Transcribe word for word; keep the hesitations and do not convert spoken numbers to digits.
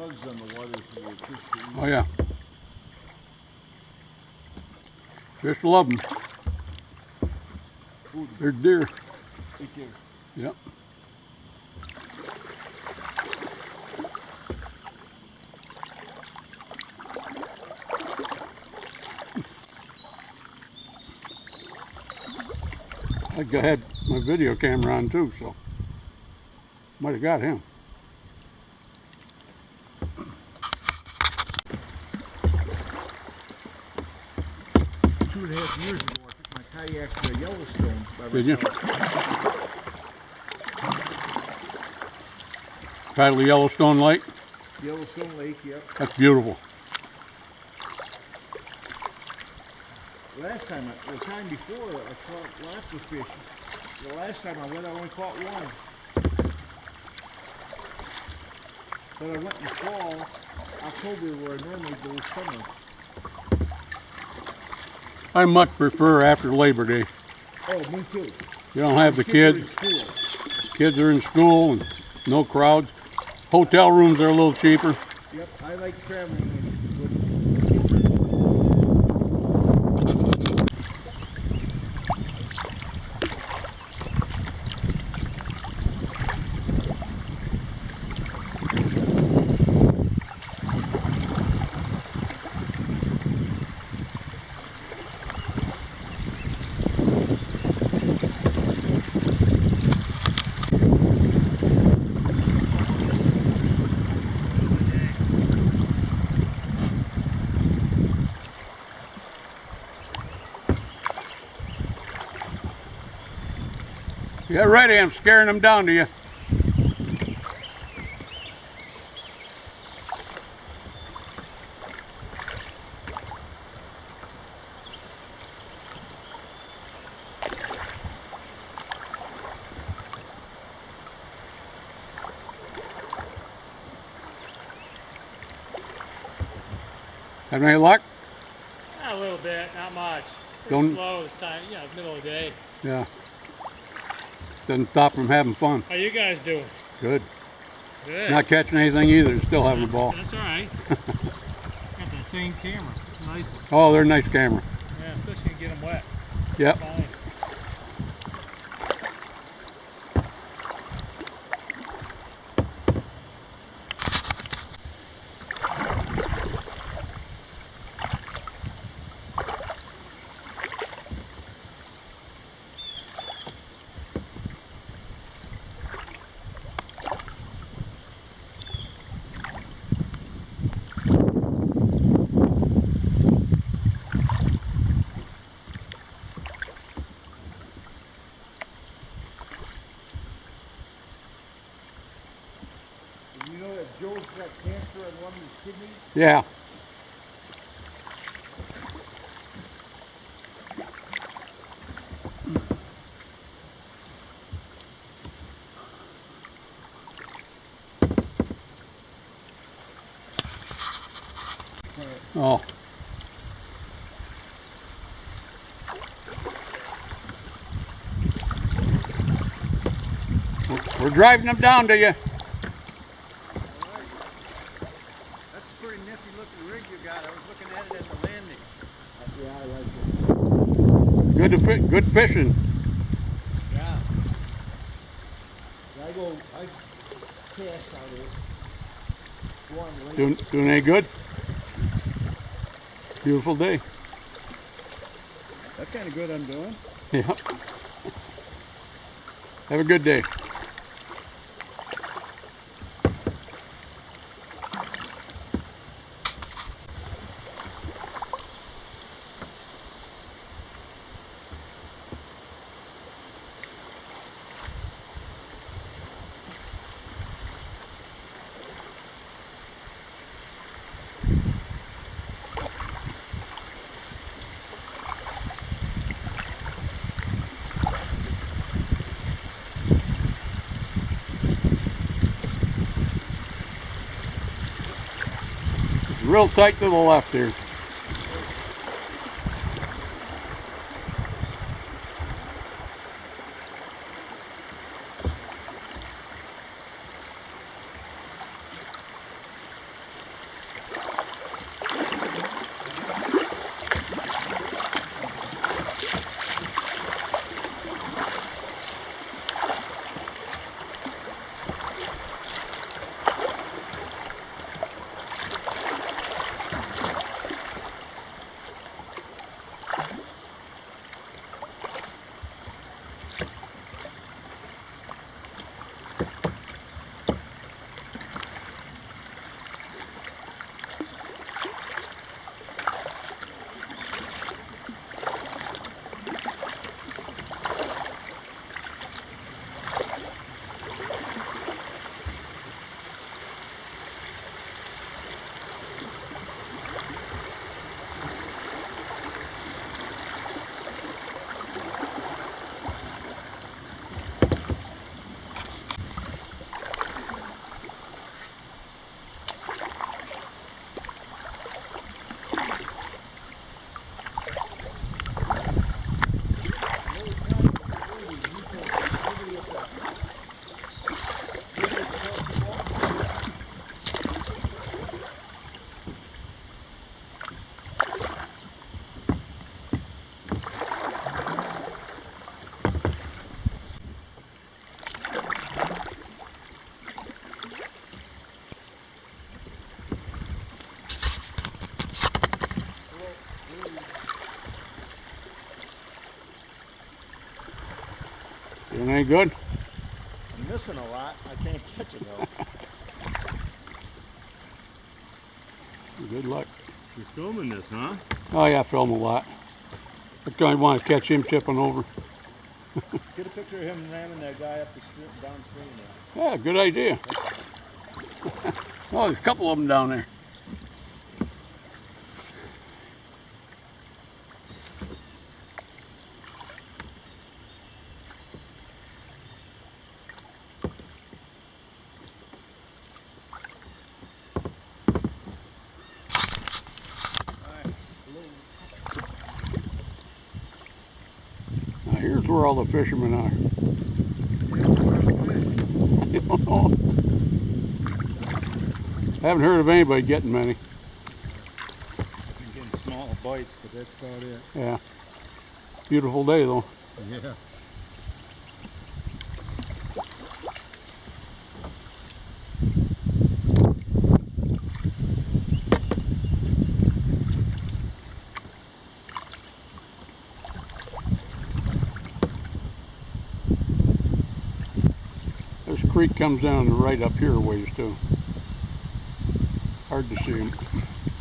suds on the water for the fish to eat. Oh yeah. Fish love them. Food. There's deer. Right there. Yep. I had my video camera on too, so might have got him. Two and a half years ago, I took my kayak to Yellowstone by Did you? myself. Paddle the Yellowstone Lake? Yellowstone Lake, yep. That's beautiful. Last time, I, the time before, I caught lots of fish. The last time I went, I only caught one. But I went in fall, October, where I normally go summer. I much prefer after Labor Day. Oh, me too. You don't have the kids. Kids are in school. Kids are in school and no crowds. Hotel rooms are a little cheaper. Yep, I like traveling with, with Get ready, I'm scaring them down to you. Have any luck? A little bit, not much. Pretty Don't, slow this time, you know, middle of the day. Yeah. Doesn't stop from having fun. How you guys doing? Good. Good. Not catching anything either, still having a ball. That's all right. Got the same camera. Nice one. Oh, they're a nice camera. Yeah, especially you get them wet. Yep. Fine. You know that Joe's got cancer on one of his kidneys? Yeah. Oh. We're, we're driving them down to you. That's a pretty nifty looking rig you got. I was looking at it at the landing. Yeah, I like it. Good to fi good fishing. Yeah. I go, I cast out of it. Go on lake. Doing, doing any good? Beautiful day. That's kind of good I'm doing. Yep. Have a good day. Real tight to the left here. It ain't good? I'm missing a lot. I can't catch it though. Good luck. You're filming this, huh? Oh yeah, I film a lot. That's going to want to catch him tipping over. Get a picture of him ramming that guy up the stream, downstream there. Yeah, good idea. Oh, there's a couple of them down there. Now here's where all the fishermen are. I don't know. I haven't heard of anybody getting many. I'm getting small bites, but that's about it. Yeah. Beautiful day though. Yeah. This creek comes down right up here a ways too. Hard to see them.